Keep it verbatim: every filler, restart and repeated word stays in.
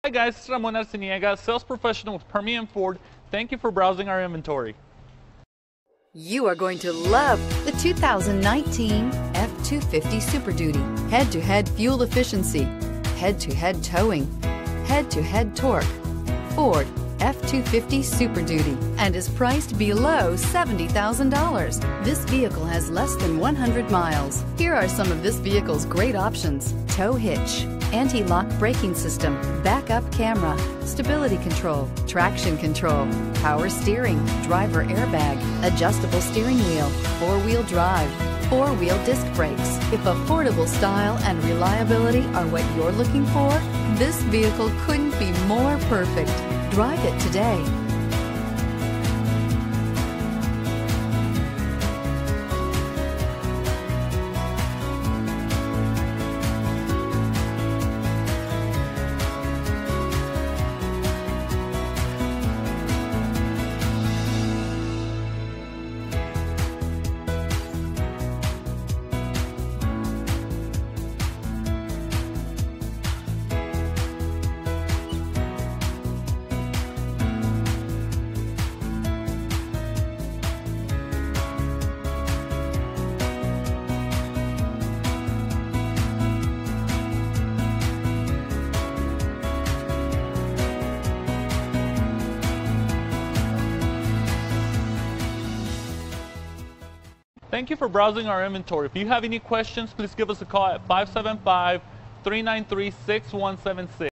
Hi guys, it's Ramon Arciniega, sales professional with Permian Ford. Thank you for browsing our inventory. You are going to love the two thousand nineteen F two fifty Super Duty. Head-to-head fuel efficiency, head-to-head towing, head-to-head torque. Ford F two fifty Super Duty and is priced below seventy thousand dollars. This vehicle has less than one hundred miles. Here are some of this vehicle's great options: tow hitch, anti-lock braking system, backup camera, stability control, traction control, power steering, driver airbag, adjustable steering wheel, four-wheel drive, four-wheel disc brakes. If affordable style and reliability are what you're looking for, this vehicle couldn't be more perfect. Drive it today. Thank you for browsing our inventory. If you have any questions, please give us a call at five seven five, three nine three, six one seven six.